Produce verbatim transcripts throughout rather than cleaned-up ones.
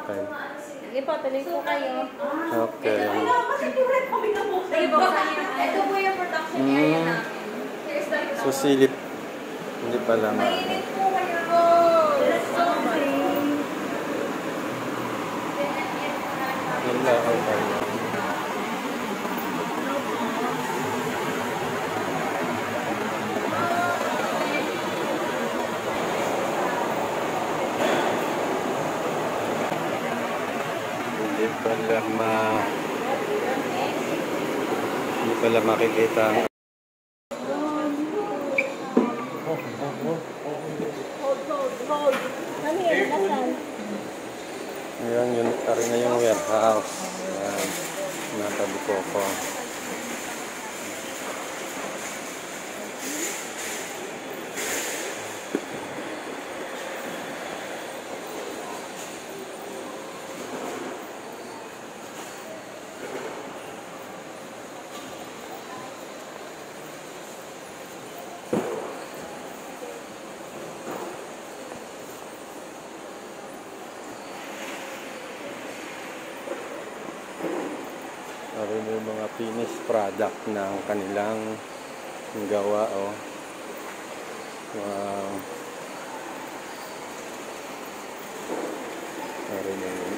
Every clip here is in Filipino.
Okay. Sige po, tuloy po kayo. Okay. Sige po, ito po yung production area namin. Here's the So, silip. Hindi pala ma... mainit po kayo. Okay. Wala ako tayo. Hindi pala ma... Hindi pala makikita ang... Ayan, yun pa rin na yung warehouse. Ayan, natabi ko ko. Naroon yung mga finished product ng kanilang gawa. Oh. Wow. Naroon yung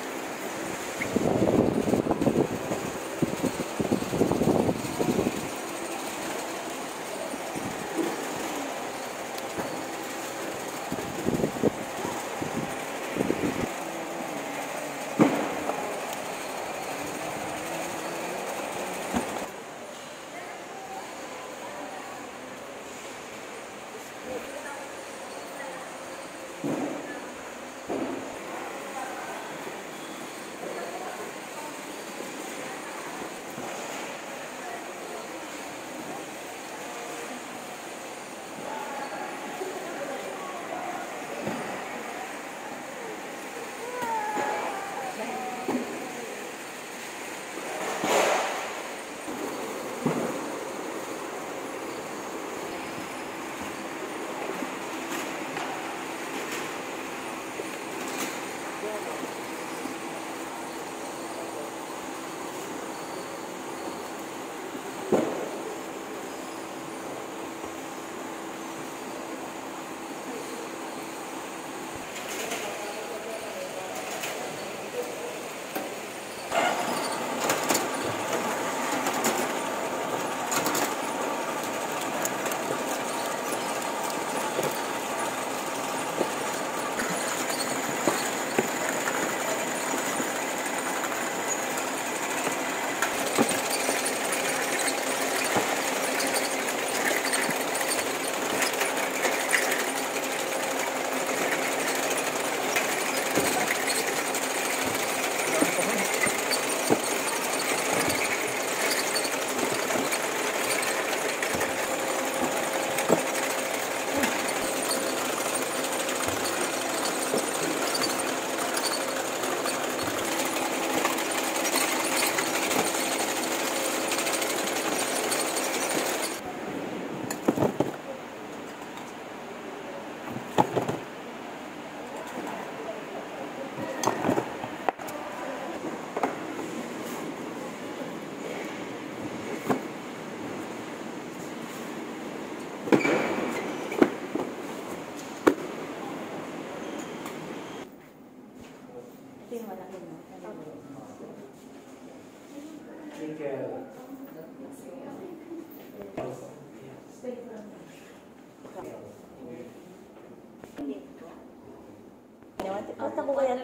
Basta ko kaya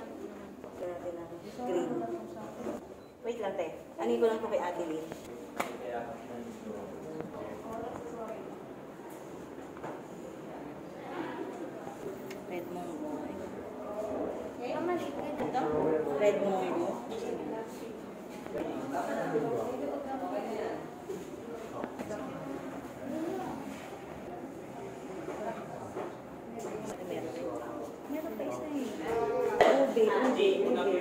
green. Wait lang, te. Anin ko lang po kay Adeline. Red Mongo. Red Mongo. Meron pa isa eh. Ube, ube, ube.